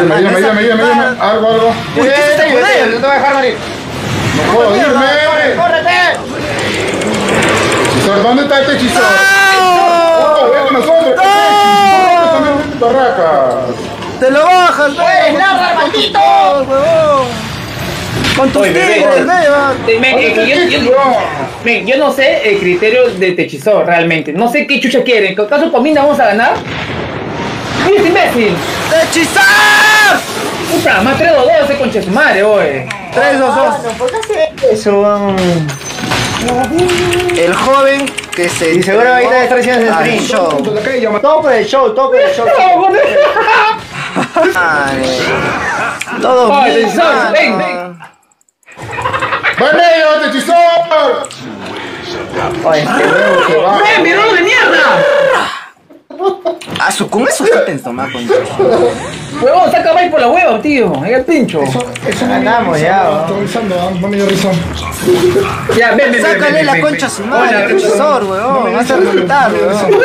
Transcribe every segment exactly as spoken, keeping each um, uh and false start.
Ayúdame, ayúdame, ayúdame, ayúdame. Algo, algo. Uy, ¿qué es este poder? No te voy a dejar morir. No puedo irme. ¡Córrete! Hechizor, ¿dónde está este hechizor? ¡No! ¡Ven con nosotros! ¡No! ¡También en barracas! ¡Te lo bajas, ven! ¡Larga, maldito! ¡Huevón! Con tus tigres, ven. Yo no sé el criterio de Techizor realmente. No sé qué chucha quieren. ¿En caso combina vamos a ganar? ¡Mira este imbécil! ¡Techizar! Puta, más tres dos dos ese concha de su madre, oye. tres dos dos. ¿Por qué hace eso? El joven que se... Y seguro ahorita está haciendo ese stream. Show. Todo por el show, todo por el show. Madre. Todo Oye, bien, Techizor, mano. ven, ven. ¡Ven ellos, hechizor! Oye, este huevo que va. ¡Ven, mirón de mierda! Ah, su con eso está tenso, más con Huevón, saca más por la hueva, tío. Ahí el pincho. Eso Ganamos ya. Estoy avisando, ¿ah? No me dio risa. Ya, ven, ven, ven. Sácale ven, la ven, concha a ven. su madre, Hola, Techizor, weón. Vas a reventar, weón.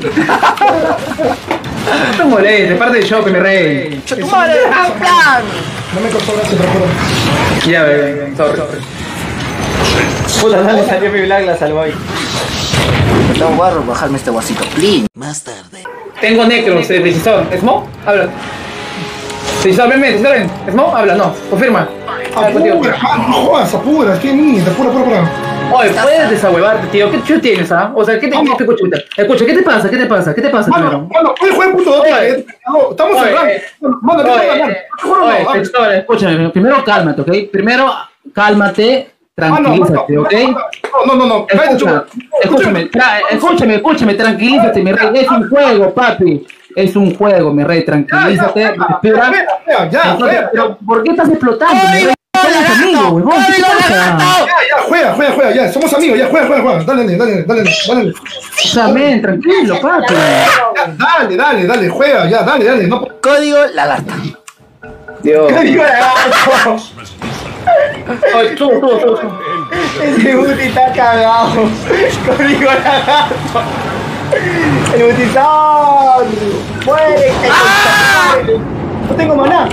No te molestes, parte del show, que me rey. ¡Cha tu madre! ¡Plan! No me costó gracias, te lo juro. Ya, ven, ven, sorry, sorry. Puta, no le salió mi black, la salvó ahí. Tengo guarro, bajarme este guasito. Please. Más tarde. Tengo necros, eh, Techizor. ¿Smoke? Habla. Techizor, ven, ven, Techizor, ven. ¿Smoke? Habla, no. Confirma. Habla contigo. Apura, ah, no jodas, apura, qué mierda, apura, apura, apura. Oye, puedes desahuevarte, tío. ¿Qué chucho tienes, ah? O sea, ¿qué te escucha, escucha, escucha, ¿qué te pasa? ¿Qué te pasa? ¿Qué te pasa Mano, primero? mano, oye, juega puto doble. Oye. eh. No, estamos Oye, cerrando. eh. Mano, ¿qué Oye, pasa? eh, Te juro, oye, no, ah. Techizor, escúchame. Primero cálmate, ¿ok? Primero cálmate, tranquilízate, ¿ok? No, no, no, cállate tú. Escucha, escúchame, tra- escúchame, escúchame, tranquilízate, mi rey. Es un juego, papi. Es un juego, mi rey. Tranquilízate, Ya, respira. ya, ya, ya, Entonces, ya, pero, ¿por qué estás explotando, mi rey? Somos amigos, huevón. ¿Qué pasa? ya, ya, juega, juega, juega, ya, somos amigos, ya, juega, juega, juega. Dale, dale, dale, dale, dale. O sea, men, tranquilo, papi. Ya, dale, dale, dale, juega, ya, dale, dale. No, Código lagarta. Dios. ¿Qué digo lagarto? Oye, tú, tú, tú, tú. Ese Buti está cagado. Código lagarto. El Butizón. Muérete. ¡Ah! No tengo maná.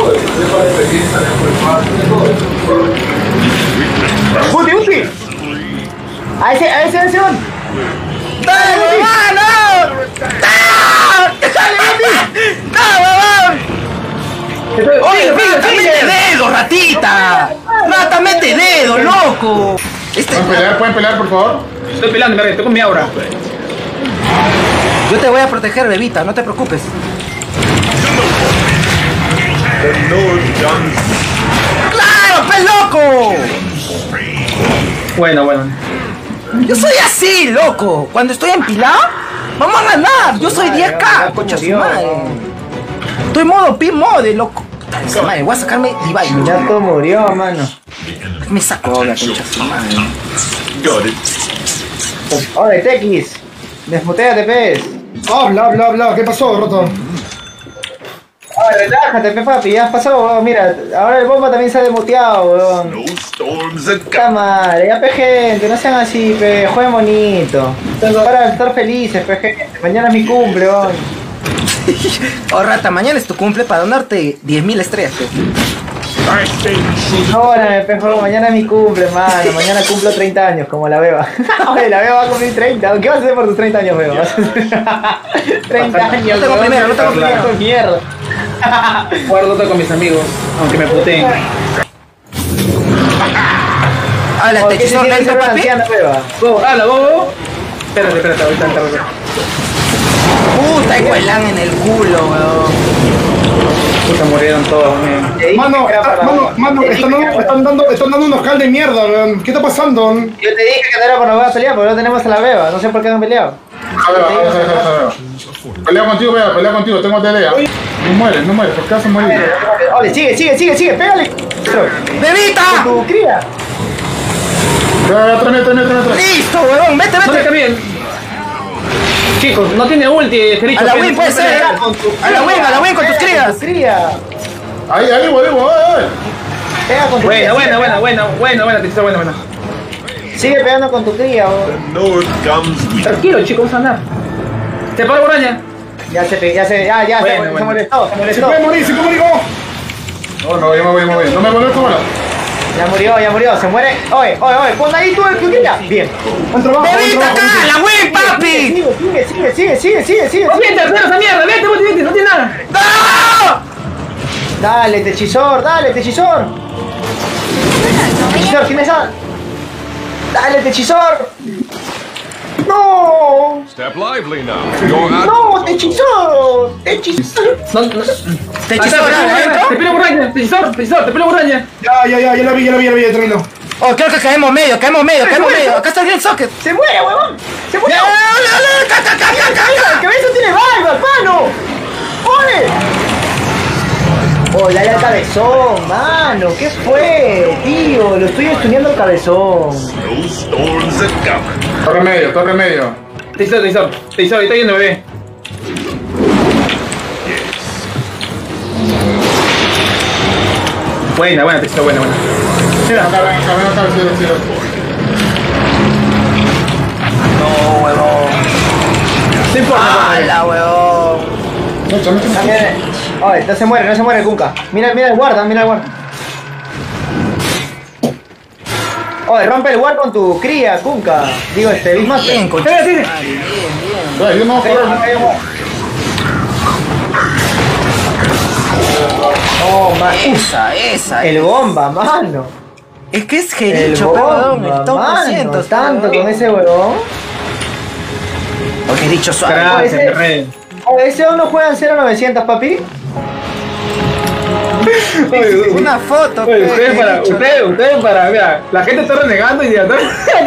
Buti, Buti. A ese, a ese, a ese. ¡Dale, huevón! ¡No! ¡Dale, Buti! ¡No, huevón! ¡Oye, rata, mete dedo, ratita! ¡Rata, mete dedo, loco! Este... ¿Pueden pelear, pueden pelear, por favor? Estoy pelando, mi rey, estoy con mi aura. Yo te voy a proteger, bebita, no te preocupes. ¡Claro, pe loco! Bueno, bueno. Yo soy así, loco. Cuando estoy empilado, vamos a ganar. Yo soy diez K, concha su madre. Estoy modo P mode, loco. Puta de su madre, voy a sacarme Ibai. Ya todo murió, mano. Me saco la concha su madre. Oye, Tex. Desmuteate, pez. Habla, habla, habla, ¿qué pasó, Roto? Oye, relájate, pe papi, ya pasó, weón. Mira, ahora el bomba también se ha desmuteado, weón. Puta madre, ya pe gente, no sean así, pe, jueguen bonito. Para estar felices, pe gente. Mañana es mi cumple, weón. Oh, rata, mañana es tu cumple para donarte diez mil estrellas, pe. Perdóname, pe, juego, mañana es mi cumple, mano. Mañana cumplo treinta años, como la beba. Oye, la beba va a cumplir treinta. ¿Qué vas a hacer por tus treinta años, beba? treinta años, No tengo weón, primero, no tengo viejo primero. mierda. Guardo con mis amigos, aunque me puteen. Habla, Oye, ¿qué se Techizor, tiene que lento, ser una papi. anciana, beba? Go, habla, go, go. Espérate, espérate, ahorita, ahorita, ahorita. Puta, hay cuelán en el culo, weón. Puta, murieron todos, men. Te dije Mano, que era está- para- mano, mano, te dije están que dando, era están dando, están dando unos cal de mierda, weón. ¿Qué está pasando? Yo te dije que no era para la beba pelear, porque no tenemos a la beba. No sé por qué no han peleado. A ver, a ver, a ver, a ver, a ver. Pelea contigo, vea, pelea contigo, tengo pelea. No mueres, no mueres, ¿por qué vas a morir? Ole, sigue, sigue, sigue, sigue, pégale. ¡Bebita! Tu cría. Vea, atrás, atrás, atrás, atrás. ¡Listo, weón! ¡Vete, No le vete! cambien. Chicos, no tiene ulti, Jericho. A la pero- win puede ser. A la win, a la win con tus crías. Tu cría. Ahí, ahí, güey, güey, güey. Pega con tu Buena, cría. buena, buena, buena, buena, buena, Techizor, buena, buena. Sigue pegando con tu cría, weón. No it comes with Tranquilo, chicos, vamos a andar. Te paro, Boraña. Ya se, pe- ya se, ya, ya, Bueno, se, se bueno. molestó, se Se molestó. puede morir, se puede morir, vamos. No, no, yo me voy, yo me voy. No me vuelvo a bola. Ya murió, ya murió, se muere. Oye, oye, oye, pon ahí tú el cuquilla. Bien. Buen trabajo, buen ¡Bebita trabajo. acá! ¡La win, papi! Sigue, sigue, sigue, sigue, sigue, sigue, sigue. ¡No mientes, pero esa mierda! ¡Vete, vete, vete! ¡No tiene nada! ¡No! Dale, techizor, dale, techizor. Techizor, ¿quién es esa? Dale, techizor. No, Step lively now. You're out. no, techizor, techizor. No, no. ¿Te hechizó Acá, la Te pelo borraña, Tecisor, Tecisor, te pelo borraña. Ya, ya, ya, ya la vi, ya la vi, ya la vi, tranquilo. Oh, creo que caemos medio, caemos medio, caemos medio. Acá está el Green Socket. Se muere, huevón. Se muere. ¡Ya, ya, ya, ca, ca, ca, ca, ca! ¡El cabeza tiene barba, hermano! ¡Oye! Oh, dale al cabezón, mano. ¿Qué fue, tío? Lo estoy estudiando al cabezón. Snowstorms are coming. Torre medio, torre medio. Tecisor, Tecisor, Tecisor, ahí está yendo, bebé. Buena, buena, Tecisor, buena, buena. Mira, acá, acá, acá, acá, cielo, cielo. No, huevón. No importa, ¡Hala, huevón! Mucho, mucho, mucho. También. Oye, no se muere, no se muere el Kunka. Mira, mira el guarda, mira el guarda. Oye, rompe el guard con tu cría, Kunka. Digo, este, Big Master. Bien, concha. Mira, tiene. Ve, yo no voy a correr. Oh, man. Esa, esa. El bomba, mano. Es que es El Jericho, huevón. bomba, El top mano. doscientos. Tanto con ese huevón. O Jericho suave. Gracias, ese- mi rey. Oye, ese uno juega en cero novecientos, papi. Una foto, Oye, pe, ustedes para, Jericho. ustedes, ustedes para, mira, la gente está renegando y ya está.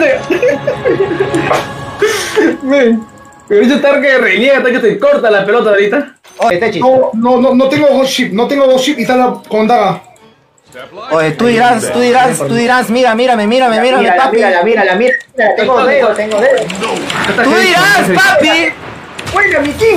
Men, el bicho está que reniega, está que te corta la pelota ahorita. Oye, Techi. No, no, no, no tengo Ghost Ship, no tengo Ghost Ship y está la con daga. Step lively. Oye, tú dirás, tú dirás, tú dirás, mira, mírame, mírame, mírame, Mírala, papi. mírala, mírala, mírala. Tengo dedo, tengo dedo. Tú dirás, papi. ¡Juega, mi king!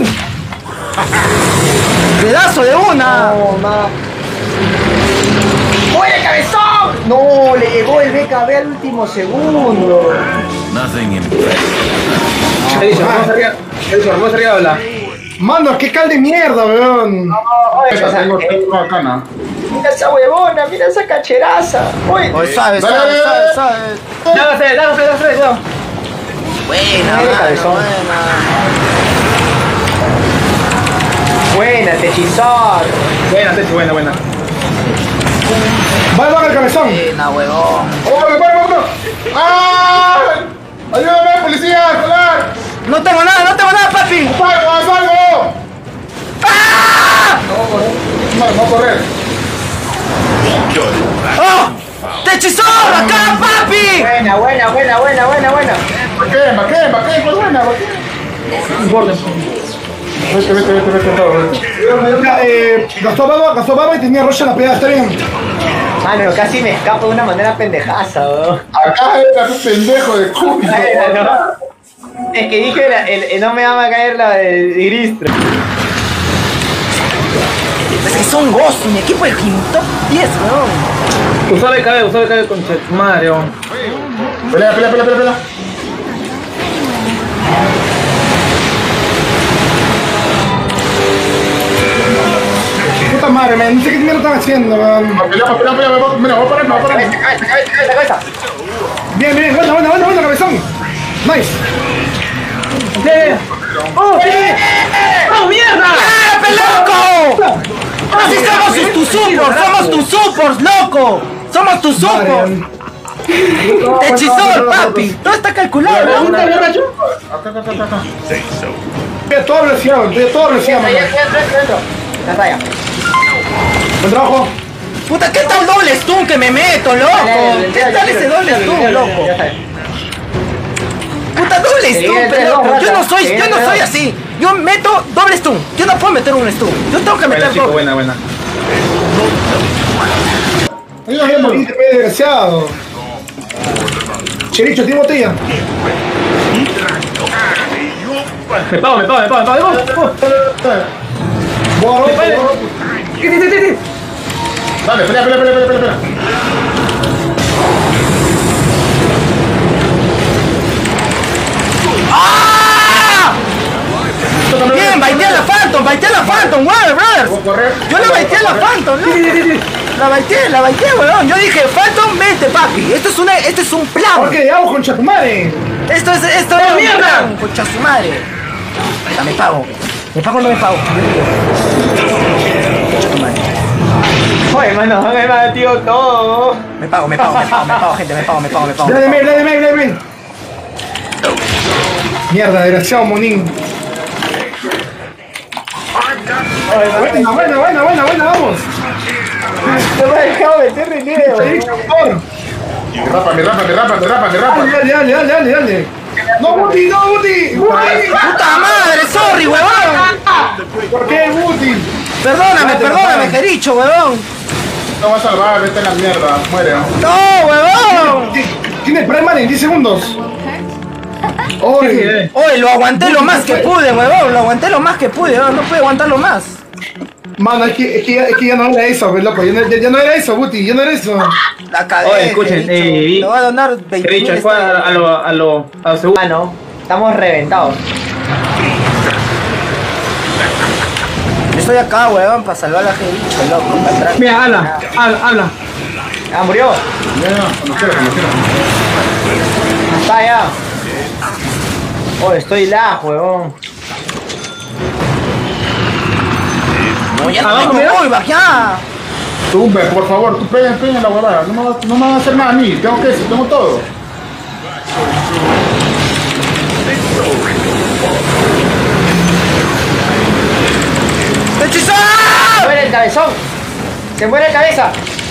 Pedazo de una. No, ma. ¡Muere, cabezón! No, le llegó el B K B al último segundo. Nothing in He dicho, vamos arriba, he dicho, vamos arriba a hablar. Mano, qué cal de mierda, weón. Oye, o Esa, sea, tengo, eh, tengo bacana. mira esa huevona, mira esa cacheraza. Oye, Oye, suave, Dale, suave, dale, suave, dale. suave. Dágase, dágase, dágase, cuidado. Buena, Mira, mano, cabezón. buena. buena, techizor. Buena, Techi, buena, buena. Va, va, el cabezón. Buena, huevón. ¡Oh, me paro, me paro! ¡Ah! ¡Ayúdame, policía! ¡Colar! No tengo nada, no tengo nada, papi. ¡Salgo, salgo! ¡Ah! No, no correr. ¡Oh! ¡Techizor! ¡Acá, papi! Buena, buena, buena, buena, buena, buena. ¿Para qué? ¿Para qué? ¿Para qué? ¿Cuál buena? ¿Para qué? No importa. Vete, vete, vete, vete, vete. Ya, eh, gastó baba, gastó baba y tenía rocha en la pegada, está bien. Mano, casi me escapo de una manera pendejaza, weón. Acá era un pendejo de cúbito. Es que dije, la- el, el no me va a caer la del Gristro. Es que son gozos, mi equipo es el top diez, weón. Usó el cabeza, usó el cabeza con madre, weón. Pelea, pelea, pelea, pelea, pelea. Puta madre, man, no sé qué mierda están haciendo, weón. Pelea, pelea, pelea, me voy- mira, voy a parar, me voy a parar. Cabeza, cabeza, cabeza, cabeza, cabeza. Bien, bien, buena, buena, buena, buena, cabezón. Nice. ¿Qué? ¡Oh, qué! ¡Oh, mierda! ¡Ah, loco! Así somos tus supports, somos tus supports, loco. Somos tus supports. Techizor, papi. Todo está calculado. ¿Pregunta, borracho? Acá, acá, acá, acá. Estoy a toda velocidad, weón, estoy a toda velocidad, Ahí, man. dentro, dentro, dentro. La raya. Buen trabajo. Puta, ¿qué tal doble stun que me meto, loco? ¿Qué tal ese doble stun, loco? Ya sabes. Puta, doble Sí, stun, entre pero dos, loco. Yo no rata. soy, Sí, yo no entre soy dos. así. Yo meto doble stun. Yo no puedo meter un stun. Yo tengo que Buena, meter chico, doble. buena, buena. Ayúdame, Ahí te ve, desgraciado. Chericho, ¿tiene botella? Me pago, me pago, me pago, me pago. me pago. Borro, Vale. borro. ¿Qué, qué, qué, qué? Dale, pelea, pelea, pelea, pelea, pelea. ¡Ah! Bien, baitea la fácil. baité a la Phantom, weón, ¿Puedo brother. correr? Yo la baité a la Phantom, ¿no? La baité, la baité, weón. Yo dije, Phantom, vente, papi. Esto es una, esto es un plan. Ok, vamos con Chatumare. Esto es, esto es un plan, concha su madre. Ya me pago. ¿Me pago o no me pago? Concha tu madre. Oye, mano, me batió todo. Me pago, me pago, me pago, me pago, gente, me pago, me pago, me pago. Dale, dale, dale, dale, dale. Mierda, desgraciado Monín. Buena, buena, buena, buena, buena, vamos. No me ha dejado meter dinero. Sí, por favor. Mi rapa, mi rapa, mi rapa, mi rapa, mi rapa. Dale, dale, dale, dale, dale. No, Buti, no, Buti. Buti. ¡Puta madre, sorry, huevón! ¿Por qué, Buti? Perdóname, perdóname, que he dicho, huevón. No va a salvar, vete a la mierda, muere. ¡No, huevón! Tiene Primal en diez segundos. Oye, Oye, lo aguanté lo más que pude, huevón. Lo aguanté lo más que pude, huevón. No pude aguantarlo más. mano, es que, es, que ya, es que ya no era eso, pues, loco. Ya no, ya, ya no era eso, Buti, ya no era eso. La cagué. Oye, escuchen, que he dicho. eh, vi- Le voy a donar veinte He dicho, mil fue a, a lo, a lo, a lo seguro. Mano, estamos reventados. Estoy acá, huevón, para salvar a la que he dicho, loco. Para atrás. Mira, habla, habla, habla. Ah, murió. Ya, ya, cuando quiera, cuando quiera. Está ya. Oh, estoy la, huevón. No, ya Abajo, no me mira. voy, ya. Tumbe, por favor, tú peguen, peguen la huevada. No me, va- no me van a hacer nada a mí. Tengo que tengo todo. ¡Hechizar! Se muere el cabezón. Se muere el cabeza.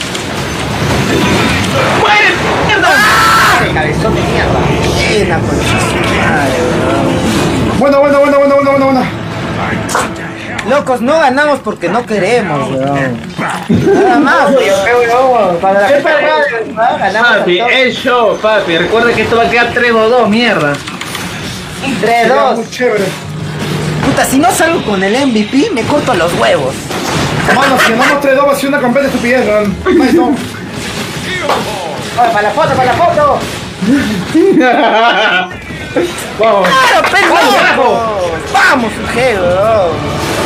¡Muere! ¡Mierda! El cabezón de mierda. Buena, concha su madre, huevón. Bueno, bueno, bueno, bueno, bueno, bueno, bueno. Locos, no ganamos porque no queremos, weón. Nada más, Yo weón. creo, huevón, cuando la gente juega, ganamos. Papi, es show, papi. Recuerda que esto va a quedar tres o dos, mierda. tres Sería dos. muy chévere. Puta, si no salgo con el M V P, me corto los huevos. Mano, si ganamos tres dos va a ser una completa estupidez, man. Nice, no. Oye, para la foto, para la foto. Vamos. ¡Claro, pero loco! ¡Vamos, Ugeo, weón!